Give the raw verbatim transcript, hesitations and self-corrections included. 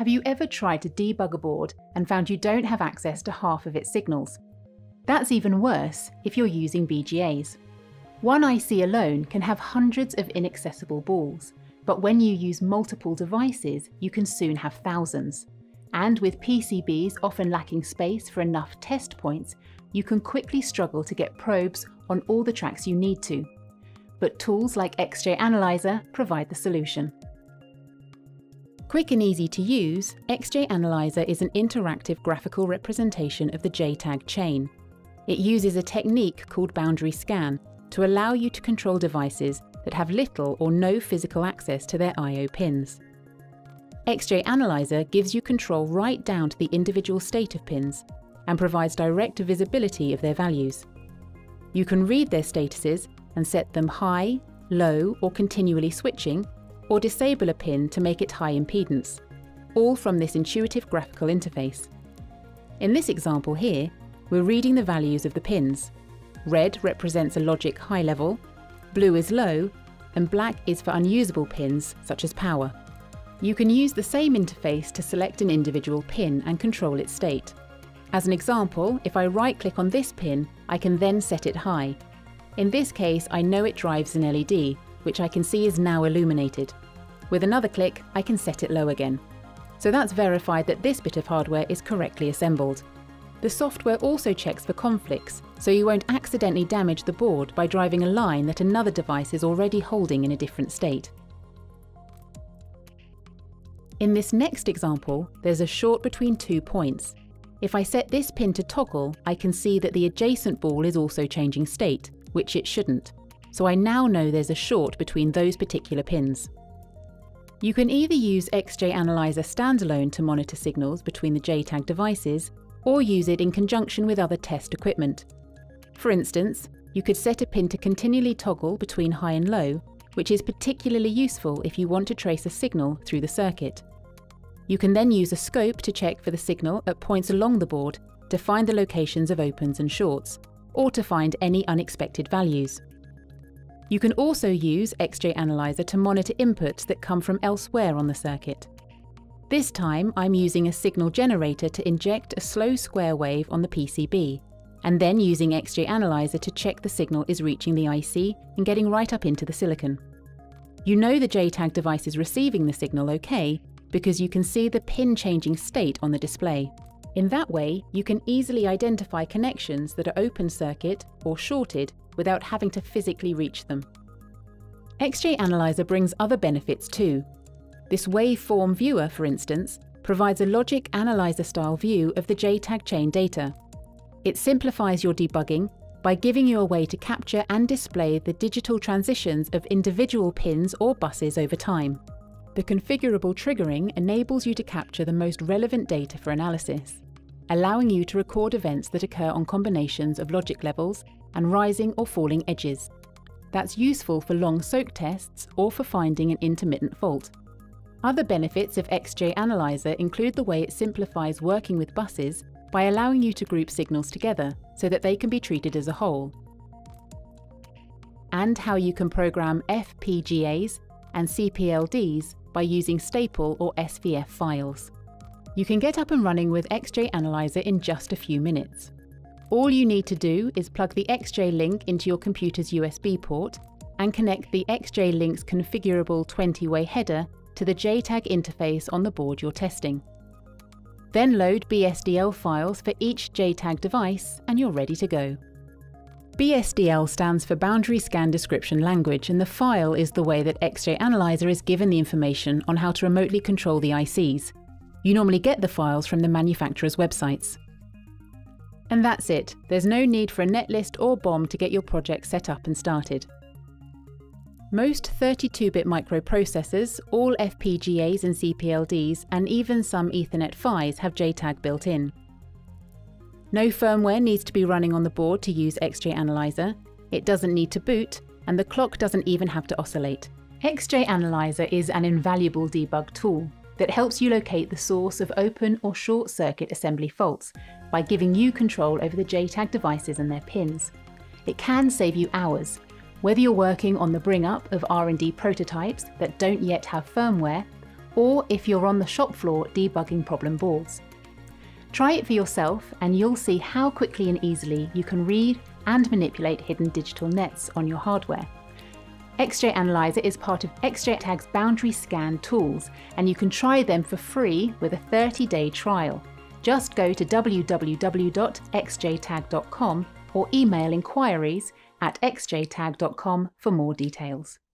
Have you ever tried to debug a board and found you don't have access to half of its signals? That's even worse if you're using V G As. One I C alone can have hundreds of inaccessible balls, but when you use multiple devices, you can soon have thousands. And with P C Bs often lacking space for enough test points, you can quickly struggle to get probes on all the tracks you need to. But tools like XJAnalyser provide the solution. Quick and easy to use, XJAnalyser is an interactive graphical representation of the J tag chain. It uses a technique called boundary scan to allow you to control devices that have little or no physical access to their I O pins. XJAnalyser gives you control right down to the individual state of pins and provides direct visibility of their values. You can read their statuses and set them high, low, or continually switching, or disable a pin to make it high impedance, all from this intuitive graphical interface. In this example here, we're reading the values of the pins. Red represents a logic high level, blue is low, and black is for unusable pins such as power. You can use the same interface to select an individual pin and control its state. As an example, if I right-click on this pin, I can then set it high. In this case, I know it drives an L E D, which I can see is now illuminated. With another click, I can set it low again. So that's verified that this bit of hardware is correctly assembled. The software also checks for conflicts, so you won't accidentally damage the board by driving a line that another device is already holding in a different state. In this next example, there's a short between two points. If I set this pin to toggle, I can see that the adjacent ball is also changing state, which it shouldn't. So I now know there's a short between those particular pins. You can either use XJAnalyser standalone to monitor signals between the J tag devices, or use it in conjunction with other test equipment. For instance, you could set a pin to continually toggle between high and low, which is particularly useful if you want to trace a signal through the circuit. You can then use a scope to check for the signal at points along the board to find the locations of opens and shorts, or to find any unexpected values. You can also use XJAnalyser to monitor inputs that come from elsewhere on the circuit. This time I'm using a signal generator to inject a slow square wave on the P C B, and then using XJAnalyser to check the signal is reaching the I C and getting right up into the silicon. You know the J tag device is receiving the signal okay because you can see the pin changing state on the display. In that way, you can easily identify connections that are open circuit or shorted without having to physically reach them. XJAnalyser brings other benefits too. This waveform viewer, for instance, provides a logic analyzer style view of the J tag chain data. It simplifies your debugging by giving you a way to capture and display the digital transitions of individual pins or buses over time. The configurable triggering enables you to capture the most relevant data for analysis, allowing you to record events that occur on combinations of logic levels and rising or falling edges. That's useful for long soak tests or for finding an intermittent fault. Other benefits of XJAnalyser include the way it simplifies working with buses by allowing you to group signals together so that they can be treated as a whole, and how you can program F P G As and C P L Ds by using staple or S V F files. You can get up and running with XJAnalyser in just a few minutes. All you need to do is plug the X J link into your computer's U S B port and connect the X J link's configurable twenty way header to the J tag interface on the board you're testing. Then load B S D L files for each J tag device and you're ready to go. B S D L stands for Boundary Scan Description Language, and the file is the way that XJAnalyser is given the information on how to remotely control the I Cs. You normally get the files from the manufacturer's websites. And that's it. There's no need for a netlist or B O M to get your project set up and started. Most thirty-two bit microprocessors, all F P G As and C P L Ds, and even some Ethernet PHYs have J tag built in. No firmware needs to be running on the board to use XJAnalyser. It doesn't need to boot, and the clock doesn't even have to oscillate. XJAnalyser is an invaluable debug tool that helps you locate the source of open or short circuit assembly faults by giving you control over the J tag devices and their pins. It can save you hours, whether you're working on the bring up of R and D prototypes that don't yet have firmware, or if you're on the shop floor debugging problem boards. Try it for yourself and you'll see how quickly and easily you can read and manipulate hidden digital nets on your hardware. XJAnalyser is part of X J TAG's boundary scan tools, and you can try them for free with a thirty day trial. Just go to w w w dot x j tag dot com or email inquiries at x j tag dot com for more details.